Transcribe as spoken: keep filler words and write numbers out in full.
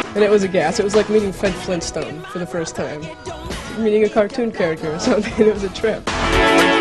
And it was a gas. It was like meeting Fred Flintstone for the first time. Meeting a cartoon character or something. It was a trip.